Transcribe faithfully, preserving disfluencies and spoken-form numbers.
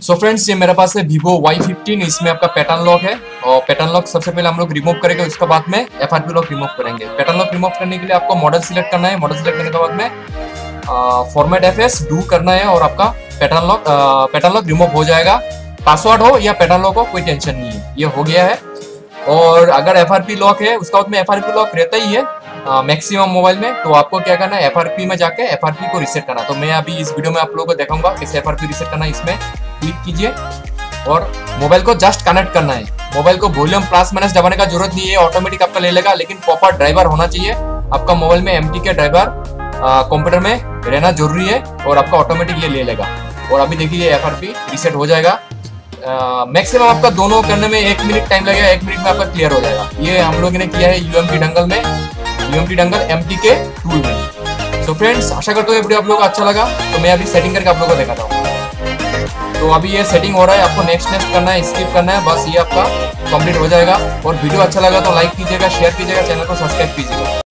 So friends, ये मेरे पास है Vivo वाई फिफ्टीन। इसमें आपका पैटर्न लॉक है और पैटर्न लॉक सबसे पहले हम लोग रिमूव करेंगे, उसके बाद में एफआरपी लॉक रिमूव करेंगे। पैटर्न लॉक रिमूव करने के लिए आपको मॉडल सिलेक्ट करना है। मॉडल सिलेक्ट करने के बाद में फॉर्मेट एफएस डू करना है और आपका pattern lock pattern lock remove हो जाएगा। पासवर्ड हो या पैटर्न लॉक हो, कोई टेंशन नहीं है, ये हो गया है। और अगर एफआरपी लॉक है, उसका बाद में एफआरपी लॉक रहता ही है मैक्सिमम मोबाइल में, तो आपको क्या करना है, एफआरपी में जाके एफआरपी को रीसेट करना। तो मैं अभी इस वीडियो में आप लोगों को दिखाऊंगा कैसे एफआरपी रीसेट करना है। इसमें क्लिक कीजिए और मोबाइल को जस्ट कनेक्ट करना है। मोबाइल को वॉल्यूम प्लस माइनस दबाने का जरूरत नहीं है, ऑटोमेटिक आपका ले लेगा, लेकिन प्रॉपर ड्राइवर होना चाहिए आपका मोबाइल में। एमटी के ड्राइवर कंप्यूटर में रहना जरूरी है और आपका ऑटोमेटिक ये ले लेगा। और अभी देखिए एफआरपी रीसेट हो जाएगा। मैक्सिमम uh, आपका दोनों करने में एक मिनट टाइम लगेगा, एक मिनट में आपका क्लियर हो जाएगा। ये हम लोगों ने किया है यूएमटी डंगल में, यूएमटी डंगल एमटी के टूल में। सो फ्रेंड्स, आशा करता हूँ ये वीडियो आप लोगों को अच्छा लगा। तो मैं अभी सेटिंग करके आप लोगों को दिखाता हूँ। तो अभी ये सेटिंग हो रहा है, आपको नेक्स्ट नेक्स्ट करना है, स्किप करना है, बस ये आपका कंप्लीट हो जाएगा। और वीडियो अच्छा लगा तो लाइक कीजिएगा, शेयर कीजिएगा, चैनल को सब्सक्राइब कीजिएगा।